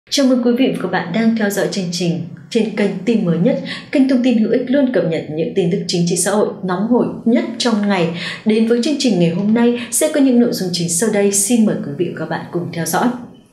Chào mừng quý vị và các bạn đang theo dõi chương trình trên kênh tin mới nhất, kênh thông tin hữu ích luôn cập nhật những tin tức chính trị xã hội nóng hổi nhất trong ngày. Đến với chương trình ngày hôm nay sẽ có những nội dung chính sau đây, xin mời quý vị và các bạn cùng theo dõi.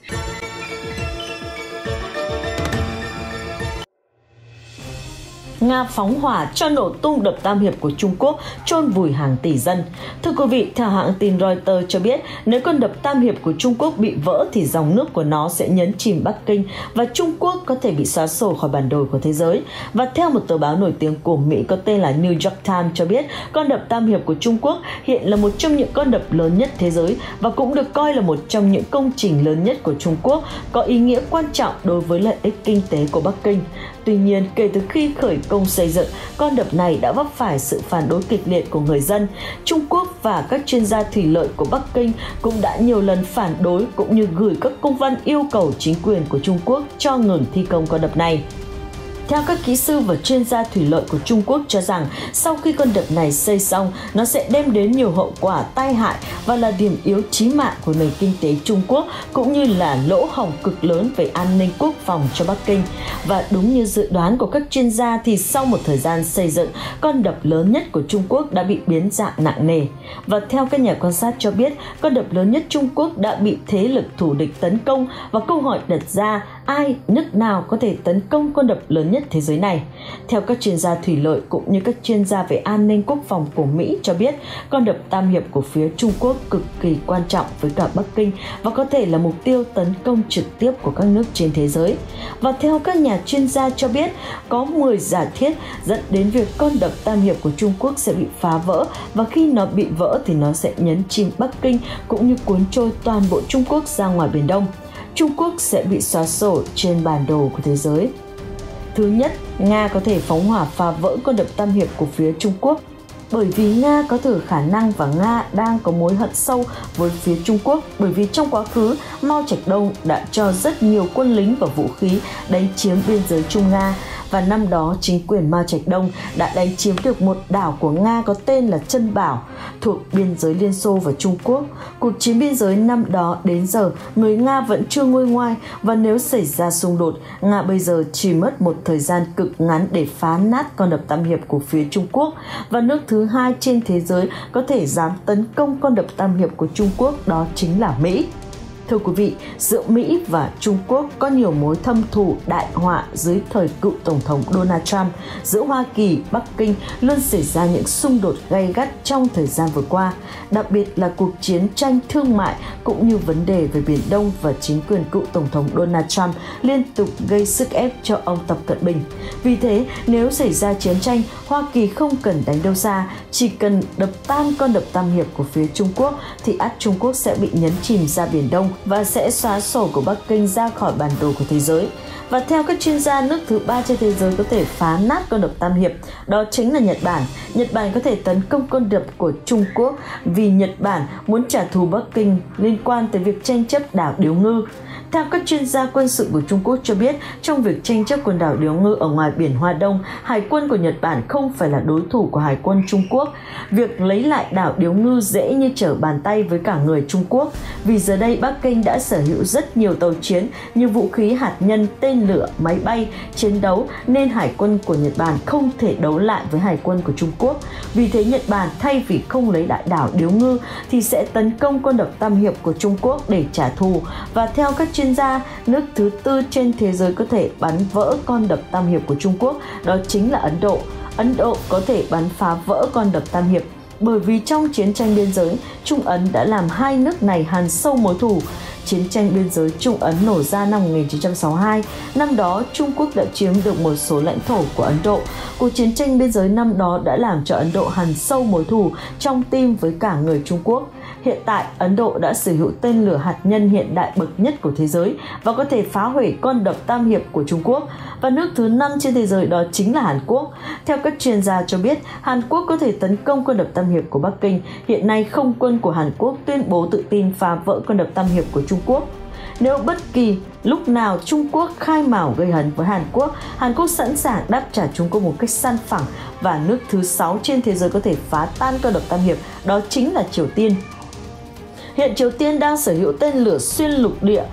Nga phóng hỏa cho nổ tung đập Tam Hiệp của Trung Quốc, chôn vùi hàng tỷ dân. Thưa quý vị, theo hãng tin Reuters cho biết, nếu con đập Tam Hiệp của Trung Quốc bị vỡ thì dòng nước của nó sẽ nhấn chìm Bắc Kinh và Trung Quốc có thể bị xóa sổ khỏi bản đồ của thế giới. Và theo một tờ báo nổi tiếng của Mỹ có tên là New York Times cho biết, con đập Tam Hiệp của Trung Quốc hiện là một trong những con đập lớn nhất thế giới và cũng được coi là một trong những công trình lớn nhất của Trung Quốc, có ý nghĩa quan trọng đối với lợi ích kinh tế của Bắc Kinh. Tuy nhiên, kể từ khi khởi công xây dựng, con đập này đã vấp phải sự phản đối kịch liệt của người dân. Trung Quốc và các chuyên gia thủy lợi của Bắc Kinh cũng đã nhiều lần phản đối cũng như gửi các công văn yêu cầu chính quyền của Trung Quốc cho ngừng thi công con đập này. Theo các kỹ sư và chuyên gia thủy lợi của Trung Quốc cho rằng, sau khi con đập này xây xong, nó sẽ đem đến nhiều hậu quả tai hại và là điểm yếu chí mạng của nền kinh tế Trung Quốc, cũng như là lỗ hổng cực lớn về an ninh quốc phòng cho Bắc Kinh. Và đúng như dự đoán của các chuyên gia thì sau một thời gian xây dựng, con đập lớn nhất của Trung Quốc đã bị biến dạng nặng nề. Và theo các nhà quan sát cho biết, con đập lớn nhất Trung Quốc đã bị thế lực thù địch tấn công và câu hỏi đặt ra ai, nước nào có thể tấn công con đập lớn nhất thế giới này. Theo các chuyên gia thủy lợi cũng như các chuyên gia về an ninh quốc phòng của Mỹ cho biết, con đập Tam Hiệp của phía Trung Quốc cực kỳ quan trọng với cả Bắc Kinh và có thể là mục tiêu tấn công trực tiếp của các nước trên thế giới. Và theo các nhà chuyên gia cho biết, có 10 giả thiết dẫn đến việc con đập Tam Hiệp của Trung Quốc sẽ bị phá vỡ, và khi nó bị vỡ thì nó sẽ nhấn chìm Bắc Kinh cũng như cuốn trôi toàn bộ Trung Quốc ra ngoài Biển Đông. Trung Quốc sẽ bị xóa sổ trên bản đồ của thế giới. Thứ nhất, Nga có thể phóng hỏa phá vỡ con đập Tam Hiệp của phía Trung Quốc, bởi vì Nga có thử khả năng và Nga đang có mối hận sâu với phía Trung Quốc, bởi vì trong quá khứ Mao Trạch Đông đã cho rất nhiều quân lính và vũ khí đánh chiếm biên giới Trung Nga. Và năm đó, chính quyền Mao Trạch Đông đã đánh chiếm được một đảo của Nga có tên là Trân Bảo, thuộc biên giới Liên Xô và Trung Quốc. Cuộc chiến biên giới năm đó đến giờ, người Nga vẫn chưa nguôi ngoai, và nếu xảy ra xung đột, Nga bây giờ chỉ mất một thời gian cực ngắn để phá nát con đập Tam Hiệp của phía Trung Quốc. Và nước thứ hai trên thế giới có thể dám tấn công con đập Tam Hiệp của Trung Quốc, đó chính là Mỹ. Thưa quý vị, giữa Mỹ và Trung Quốc có nhiều mối thâm thù đại họa dưới thời cựu Tổng thống Donald Trump. Giữa Hoa Kỳ, Bắc Kinh luôn xảy ra những xung đột gay gắt trong thời gian vừa qua, đặc biệt là cuộc chiến tranh thương mại cũng như vấn đề về Biển Đông, và chính quyền cựu Tổng thống Donald Trump liên tục gây sức ép cho ông Tập Cận Bình. Vì thế, nếu xảy ra chiến tranh, Hoa Kỳ không cần đánh đâu xa, chỉ cần đập tan con đập Tam Hiệp của phía Trung Quốc thì ắt Trung Quốc sẽ bị nhấn chìm ra Biển Đông và sẽ xóa sổ của Bắc Kinh ra khỏi bản đồ của thế giới. Và theo các chuyên gia, nước thứ ba trên thế giới có thể phá nát con đập Tam Hiệp, đó chính là Nhật Bản. Nhật Bản có thể tấn công con đập của Trung Quốc vì Nhật Bản muốn trả thù Bắc Kinh liên quan tới việc tranh chấp đảo Điếu Ngư. Theo các chuyên gia quân sự của Trung Quốc cho biết, trong việc tranh chấp quần đảo Điếu Ngư ở ngoài biển Hoa Đông, Hải quân của Nhật Bản không phải là đối thủ của Hải quân Trung Quốc. Việc lấy lại đảo Điếu Ngư dễ như trở bàn tay với cả người Trung Quốc, vì giờ đây Bắc Kinh đã sở hữu rất nhiều tàu chiến như vũ khí hạt nhân, tên lửa, máy bay, chiến đấu, nên Hải quân của Nhật Bản không thể đấu lại với Hải quân của Trung Quốc. Vì thế Nhật Bản thay vì không lấy lại đảo Điếu Ngư thì sẽ tấn công con đập Tam Hiệp của Trung Quốc để trả thù. Và theo các chuyên gia, nước thứ tư trên thế giới có thể bắn vỡ con đập Tam Hiệp của Trung Quốc, đó chính là Ấn Độ. Ấn Độ có thể bắn phá vỡ con đập Tam Hiệp bởi vì trong chiến tranh biên giới, Trung Ấn đã làm hai nước này hằn sâu mối thù. Chiến tranh biên giới Trung Ấn nổ ra năm 1962, năm đó Trung Quốc đã chiếm được một số lãnh thổ của Ấn Độ. Cuộc chiến tranh biên giới năm đó đã làm cho Ấn Độ hằn sâu mối thù trong tim với cả người Trung Quốc. Hiện tại, Ấn Độ đã sở hữu tên lửa hạt nhân hiện đại bậc nhất của thế giới và có thể phá hủy con đập Tam Hiệp của Trung Quốc. Và nước thứ 5 trên thế giới đó chính là Hàn Quốc. Theo các chuyên gia cho biết, Hàn Quốc có thể tấn công con đập Tam Hiệp của Bắc Kinh. Hiện nay, không quân của Hàn Quốc tuyên bố tự tin phá vỡ con đập Tam Hiệp của Trung Quốc. Nếu bất kỳ lúc nào Trung Quốc khai mào gây hấn với Hàn Quốc sẵn sàng đáp trả Trung Quốc một cách săn phẳng. Và nước thứ 6 trên thế giới có thể phá tan con đập Tam Hiệp, đó chính là Triều Tiên. Hiện Triều Tiên đang sở hữu tên lửa xuyên lục địa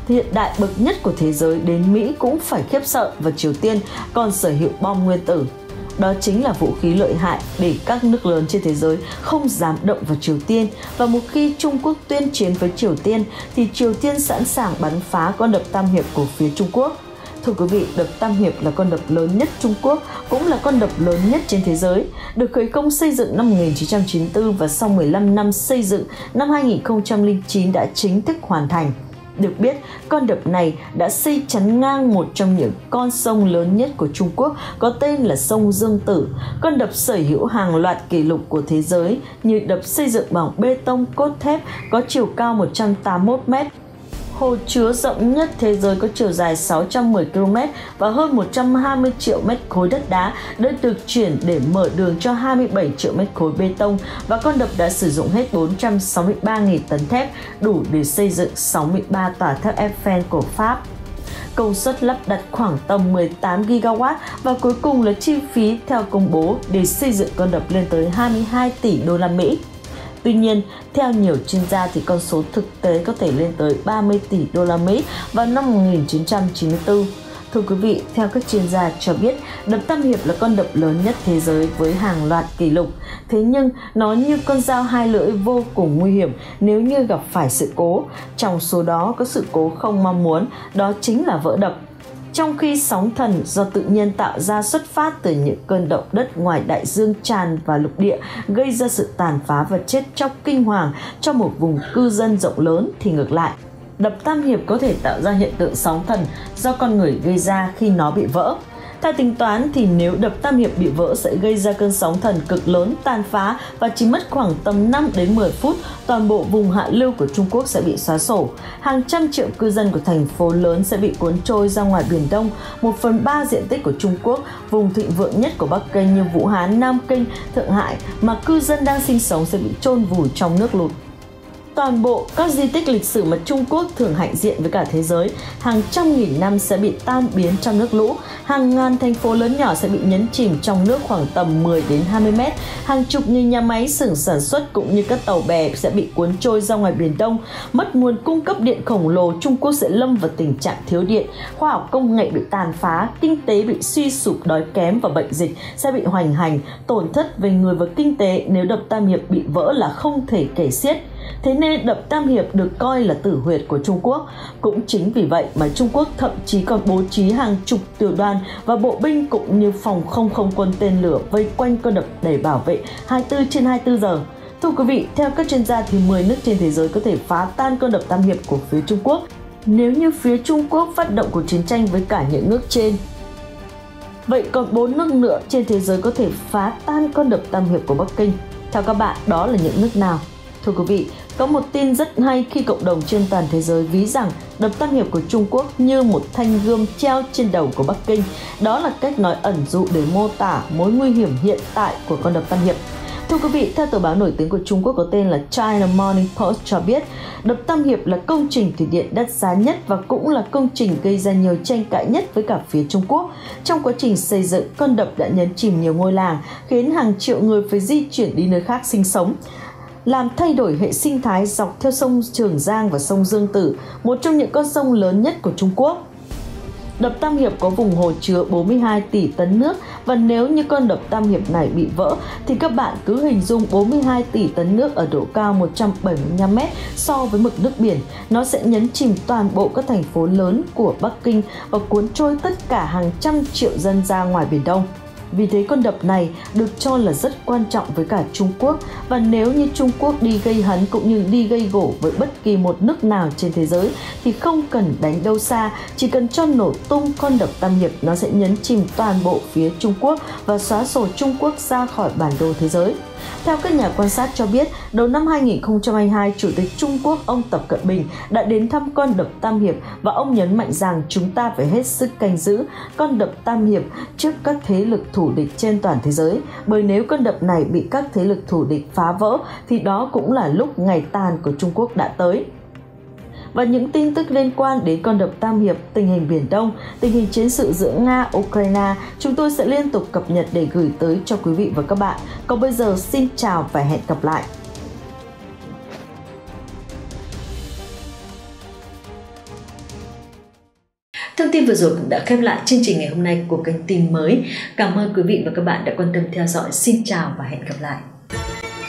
hiện đại bậc nhất của thế giới đến Mỹ cũng phải khiếp sợ và Triều Tiên còn sở hữu bom nguyên tử. Đó chính là vũ khí lợi hại để các nước lớn trên thế giới không dám động vào Triều Tiên, và một khi Trung Quốc tuyên chiến với Triều Tiên thì Triều Tiên sẵn sàng bắn phá con đập Tam Hiệp của phía Trung Quốc. Thưa quý vị, đập Tam Hiệp là con đập lớn nhất Trung Quốc, cũng là con đập lớn nhất trên thế giới, được khởi công xây dựng năm 1994 và sau 15 năm xây dựng, năm 2009 đã chính thức hoàn thành. Được biết, con đập này đã xây chắn ngang một trong những con sông lớn nhất của Trung Quốc có tên là sông Dương Tử. Con đập sở hữu hàng loạt kỷ lục của thế giới như đập xây dựng bằng bê tông cốt thép có chiều cao 181 m, hồ chứa rộng nhất thế giới có chiều dài 610 km và hơn 120 triệu mét khối đất đá đã được chuyển để mở đường cho 27 triệu mét khối bê tông, và con đập đã sử dụng hết 463.000 tấn thép, đủ để xây dựng 63 tòa tháp Eiffel của Pháp. Công suất lắp đặt khoảng tầm 18 GW và cuối cùng là chi phí theo công bố để xây dựng con đập lên tới 22 tỷ đô la Mỹ. Tuy nhiên, theo nhiều chuyên gia thì con số thực tế có thể lên tới 30 tỷ đô la Mỹ vào năm 1994. Thưa quý vị, theo các chuyên gia cho biết, đập Tam Hiệp là con đập lớn nhất thế giới với hàng loạt kỷ lục. Thế nhưng, nó như con dao hai lưỡi vô cùng nguy hiểm nếu như gặp phải sự cố. Trong số đó có sự cố không mong muốn, đó chính là vỡ đập. Trong khi sóng thần do tự nhiên tạo ra xuất phát từ những cơn động đất ngoài đại dương tràn vào lục địa, gây ra sự tàn phá và chết chóc kinh hoàng cho một vùng cư dân rộng lớn, thì ngược lại, đập Tam Hiệp có thể tạo ra hiện tượng sóng thần do con người gây ra khi nó bị vỡ. Theo tính toán thì nếu đập Tam Hiệp bị vỡ sẽ gây ra cơn sóng thần cực lớn, tàn phá, và chỉ mất khoảng tầm 5 đến 10 phút, toàn bộ vùng hạ lưu của Trung Quốc sẽ bị xóa sổ. Hàng trăm triệu cư dân của thành phố lớn sẽ bị cuốn trôi ra ngoài Biển Đông. 1/3 diện tích của Trung Quốc, vùng thịnh vượng nhất của Bắc Kinh như Vũ Hán, Nam Kinh, Thượng Hải mà cư dân đang sinh sống sẽ bị chôn vùi trong nước lụt. Toàn bộ các di tích lịch sử mà Trung Quốc thường hãnh diện với cả thế giới, hàng trăm nghìn năm sẽ bị tan biến trong nước lũ, hàng ngàn thành phố lớn nhỏ sẽ bị nhấn chìm trong nước khoảng tầm 10 đến 20 mét, hàng chục nghìn nhà máy xưởng sản xuất cũng như các tàu bè sẽ bị cuốn trôi ra ngoài Biển Đông, mất nguồn cung cấp điện khổng lồ, Trung Quốc sẽ lâm vào tình trạng thiếu điện, khoa học công nghệ bị tàn phá, kinh tế bị suy sụp, đói kém và bệnh dịch sẽ bị hoành hành, tổn thất về người và kinh tế nếu đập Tam Hiệp bị vỡ là không thể kể xiết. Thế nên đập Tam Hiệp được coi là tử huyệt của Trung Quốc. Cũng chính vì vậy mà Trung Quốc thậm chí còn bố trí hàng chục tiểu đoàn và bộ binh cũng như phòng không không quân tên lửa vây quanh con đập để bảo vệ 24/24 giờ. Thưa quý vị, theo các chuyên gia thì 10 nước trên thế giới có thể phá tan con đập Tam Hiệp của phía Trung Quốc nếu như phía Trung Quốc phát động cuộc chiến tranh với cả những nước trên. Vậy còn 4 nước nữa trên thế giới có thể phá tan con đập Tam Hiệp của Bắc Kinh. Theo các bạn, đó là những nước nào? Thưa quý vị, có một tin rất hay khi cộng đồng trên toàn thế giới ví rằng đập Tam Hiệp của Trung Quốc như một thanh gươm treo trên đầu của Bắc Kinh. Đó là cách nói ẩn dụ để mô tả mối nguy hiểm hiện tại của con đập Tam Hiệp. Thưa quý vị, theo tờ báo nổi tiếng của Trung Quốc có tên là China Morning Post cho biết, đập Tam Hiệp là công trình thủy điện đắt giá nhất và cũng là công trình gây ra nhiều tranh cãi nhất với cả phía Trung Quốc. Trong quá trình xây dựng, con đập đã nhấn chìm nhiều ngôi làng, khiến hàng triệu người phải di chuyển đi nơi khác sinh sống, làm thay đổi hệ sinh thái dọc theo sông Trường Giang và sông Dương Tử, một trong những con sông lớn nhất của Trung Quốc. Đập Tam Hiệp có vùng hồ chứa 42 tỷ tấn nước, và nếu như con đập Tam Hiệp này bị vỡ thì các bạn cứ hình dung 42 tỷ tấn nước ở độ cao 175 m so với mực nước biển, nó sẽ nhấn chìm toàn bộ các thành phố lớn của Bắc Kinh và cuốn trôi tất cả hàng trăm triệu dân ra ngoài Biển Đông. Vì thế con đập này được cho là rất quan trọng với cả Trung Quốc, và nếu như Trung Quốc đi gây hấn cũng như đi gây gổ với bất kỳ một nước nào trên thế giới thì không cần đánh đâu xa, chỉ cần cho nổ tung con đập Tam Hiệp, nó sẽ nhấn chìm toàn bộ phía Trung Quốc và xóa sổ Trung Quốc ra khỏi bản đồ thế giới. Theo các nhà quan sát cho biết, đầu năm 2022, Chủ tịch Trung Quốc ông Tập Cận Bình đã đến thăm con đập Tam Hiệp và ông nhấn mạnh rằng chúng ta phải hết sức canh giữ con đập Tam Hiệp trước các thế lực thù địch trên toàn thế giới, bởi nếu con đập này bị các thế lực thù địch phá vỡ thì đó cũng là lúc ngày tàn của Trung Quốc đã tới. Và những tin tức liên quan đến con đập Tam Hiệp, tình hình Biển Đông, tình hình chiến sự giữa Nga, Ukraine, chúng tôi sẽ liên tục cập nhật để gửi tới cho quý vị và các bạn. Còn bây giờ xin chào và hẹn gặp lại! Thông tin vừa rồi cũng đã khép lại chương trình ngày hôm nay của kênh Tin Mới. Cảm ơn quý vị và các bạn đã quan tâm theo dõi. Xin chào và hẹn gặp lại.